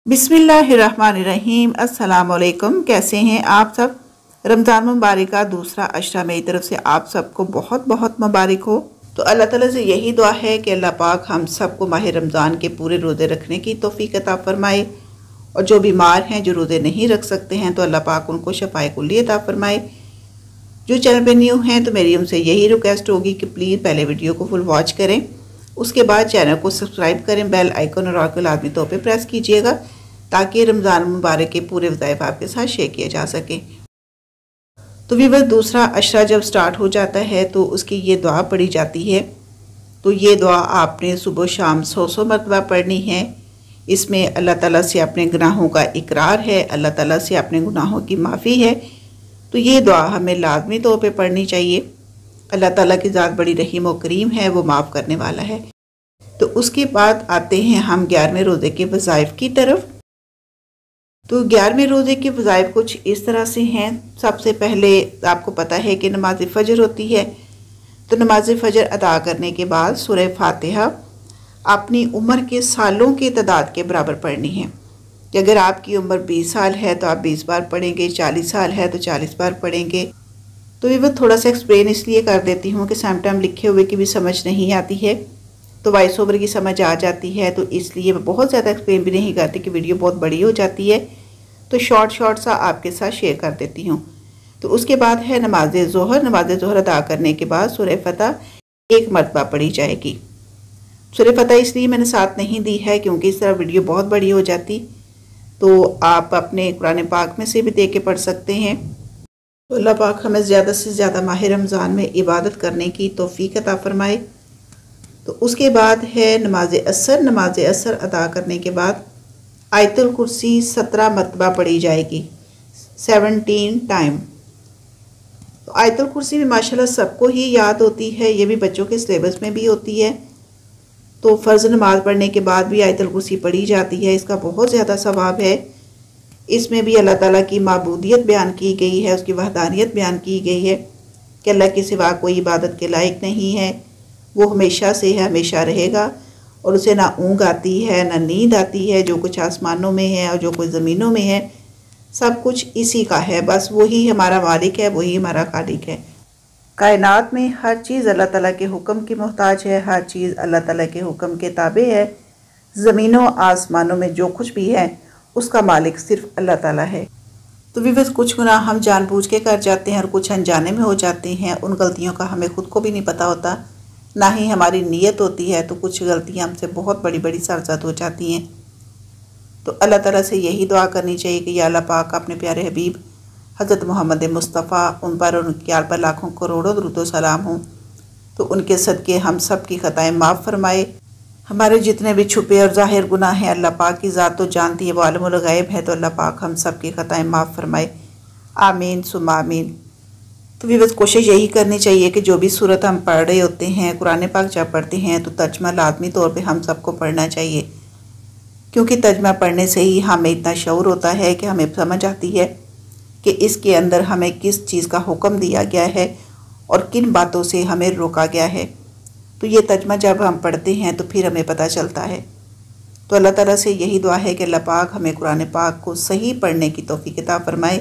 बिस्मिल्लाहिर्रहमानिर्रहीम। अस्सलाम वालेकुम। कैसे हैं आप सब? रमज़ान मुबारक का दूसरा अशरा मेरी तरफ से आप सबको बहुत बहुत मुबारक हो। तो अल्लाह ताला से यही दुआ है कि अल्लाह पाक हम सबको माह रमज़ान के पूरे रोज़े रखने की तौफीक अता फरमाए, और जो बीमार हैं, जो रोज़े नहीं रख सकते हैं, तो अल्लाह पाक उनको शफ़ाए कुल्ली अता फरमाए। जो चैनल पर न्यू हैं तो मेरी उनसे यही रिक्वेस्ट होगी कि प्लीज़ पहले वीडियो को फुल वॉच करें, उसके बाद चैनल को सब्सक्राइब करें, बेल आइकन और ऑल को लाजमी तौर पे प्रेस कीजिएगा ताकि रमज़ान मुबारक के पूरे वज़ाइफ आपके साथ शेयर किए जा सके। तो भी बस दूसरा अशरा जब स्टार्ट हो जाता है तो उसकी ये दुआ पढ़ी जाती है। तो ये दुआ आपने सुबह शाम 100 मरतबा पढ़नी है। इसमें अल्लाह ताला से अपने गुनाहों का इकरार है, अल्लाह ताला से अपने गुनाहों की माफ़ी है। तो ये दुआ हमें लाजमी तौर पे पढ़नी चाहिए। अल्लाह ताला की ज़ात बड़ी रहीम और करीम है, वो माफ़ करने वाला है। तो उसके बाद आते हैं हम 11वें रोज़े के वज़ाइफ की तरफ। तो 11वें रोज़े के वज़ाइफ कुछ इस तरह से हैं। सबसे पहले आपको पता है कि नमाज फ़जर होती है। तो नमाज फ़जर अदा करने के बाद सूरह फातिहा अपनी उम्र के सालों की तादाद के बराबर पढ़नी है। कि अगर आपकी उम्र 20 साल है तो आप 20 बार पढ़ेंगे, 40 साल है तो 40 बार पढ़ेंगे। तो ये थोड़ा सा एक्सप्लेन इसलिए कर देती हूँ कि समटाइम लिखे हुए की भी समझ नहीं आती है, तो वॉइस ओवर की समझ आ जाती है। तो इसलिए मैं बहुत ज़्यादा एक्सप्लेन भी नहीं करती कि वीडियो बहुत बड़ी हो जाती है, तो शॉर्ट सा आपके साथ शेयर कर देती हूँ। तो उसके बाद है नमाज ज़ोहर। नमाज ज़ोहर अदा करने के बाद सूरह फतह एक मरतबा पढ़ी जाएगी। सूरह फतह इसलिए मैंने साथ नहीं दी है क्योंकि इस तरह वीडियो बहुत बड़ी हो जाती। तो आप अपने कुरान पाक में से भी दे के पढ़ सकते हैं। तो अल्लाह पाक हमें ज़्यादा से ज़्यादा माह रमज़ान में इबादत करने की तौफीक अता फरमाए। तो उसके बाद है नमाज असर। नमाज असर अदा करने के बाद आयतुल कुर्सी 17 मरतबा पढ़ी जाएगी, 17 टाइम। तो आयतुल कुर्सी भी माशाल्लाह सबको ही याद होती है, ये भी बच्चों के सिलेबस में भी होती है। तो फ़र्ज़ नमाज पढ़ने के बाद भी आयतुल कुर्सी पढ़ी जाती है, इसका बहुत ज़्यादा सवाब है। इसमें भी अल्लाह ताला की माबूदियत बयान की गई है, उसकी वहदानियत बयान की गई है कि अल्लाह के सिवा कोई इबादत के लायक नहीं है, वो हमेशा से है, हमेशा रहेगा, और उसे ना ऊँग आती है ना नींद आती है। जो कुछ आसमानों में है और जो कुछ ज़मीनों में है सब कुछ इसी का है। बस वही हमारा मालिक है, वही हमारा खालिक है। कायनात में हर चीज़ अल्लाह ताला के हुक्म की मोहताज है, हर चीज़ अल्लाह ताला के हुक्म के ताबे है। ज़मीनों आसमानों में जो कुछ भी है उसका मालिक सिर्फ अल्लाह ताला है। तो भी बस कुछ गुनाह हम जानबूझ के कर जाते हैं और कुछ अनजाने में हो जाते हैं। उन गलतियों का हमें खुद को भी नहीं पता होता, ना ही हमारी नीयत होती है। तो कुछ गलतियां हमसे बहुत बड़ी बड़ी सरजद हो जाती हैं। तो अल्लाह ताला से यही दुआ करनी चाहिए कि या अल्लाह पाक अपने प्यारे हबीब हज़रत मोहम्मद मुस्तफ़ा उन पर और उनके आल पर लाखों करोड़ों दुरूद व सलाम हों। तो उनके सदक़े हम सब की ख़ताएँ माफ़ फरमाए। हमारे जितने भी छुपे और ज़ाहिर गुनाह हैं अल्लाह पाक की ज़ात तो जानती है, वो आलिमुल ग़ैब है। तो अल्लाह पाक हम सब की ख़ताएँ माफ़ फरमाए, आमीन सुम्मा आमीन। तो भी बस कोशिश यही करनी चाहिए कि जो भी सूरत हम पढ़ रहे होते हैं, कुरान पाक जब पढ़ते हैं तो तर्जमा लाजमी तौर पे हम सबको पढ़ना चाहिए, क्योंकि तर्जमा पढ़ने से ही हमें इतना शऊर होता है कि हमें समझ आती है कि इसके अंदर हमें किस चीज़ का हुक्म दिया गया है और किन बातों से हमें रोका गया है। तो ये तर्जमा जब हम पढ़ते हैं तो फिर हमें पता चलता है। तो अल्लाह ताला से यही दुआ है कि अल्लाह पाक हमें कुरान पाक को सही पढ़ने की तौफीक अता फरमाए।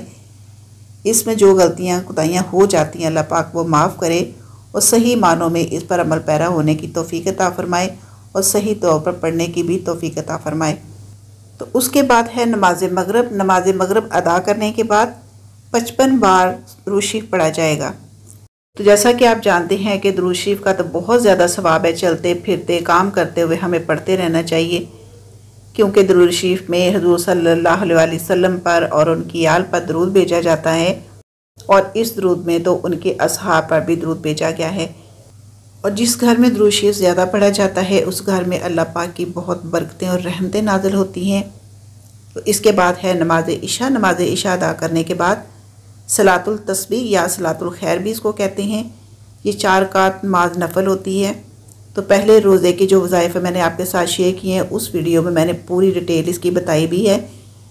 इसमें जो गलतियाँ कुताहियाँ हो जाती हैं अल्लाह पाक वो माफ़ करे और सही मानों में इस पर अमल पैरा होने की तौफीक अता फरमाए और सही तौर पर पढ़ने की भी तौफीक अता फरमाए। तो उसके बाद है नमाज मगरिब। नमाज मगरिब अदा करने के बाद 55 बार दुरूद शरीफ पढ़ा जाएगा। तो जैसा कि आप जानते हैं कि दुरूद शरीफ का तो बहुत ज़्यादा सवाब है, चलते फिरते काम करते हुए हमें पढ़ते रहना चाहिए, क्योंकि दुरूद शरीफ में हुज़ूर सल्लल्लाहु अलैहि वसल्लम पर और उनकी आल पर दुरूद भेजा जाता है, और इस दुरूद में तो उनके असहाब पर भी दुरूद भेजा गया है। और जिस घर में दुरूद शरीफ ज़्यादा पढ़ा जाता है उस घर में अल्लाह पाक की बहुत बरकतें और रहमतें नाज़िल होती हैं। तो इसके बाद है नमाज इशा। नमाज इशा अदा करने के बाद सलातुल तस्बीह या सलातुल खैर भी इसको कहते हैं। ये 4 रकात नमाज नफल होती है। तो पहले रोज़े के जो वज़ाइफ मैंने आपके साथ शेयर किए हैं उस वीडियो में मैंने पूरी डिटेल इसकी बताई भी है,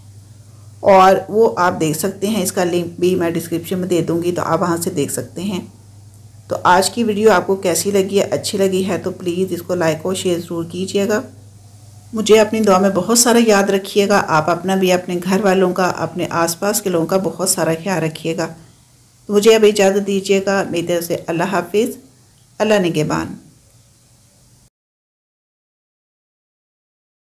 और वो आप देख सकते हैं। इसका लिंक भी मैं डिस्क्रिप्शन में दे दूँगी, तो आप वहाँ से देख सकते हैं। तो आज की वीडियो आपको कैसी लगी है, अच्छी लगी है तो प्लीज़ इसको लाइक और शेयर ज़रूर कीजिएगा। मुझे अपनी दुआ में बहुत सारा याद रखिएगा। आप अपना भी, अपने घर वालों का, अपने आसपास के लोगों का बहुत सारा ख्याल रखिएगा। तो मुझे अब इजाज़त दीजिएगा। मेरी तरफ से अल्लाह हाफिज़, अल्लाह निगहबान।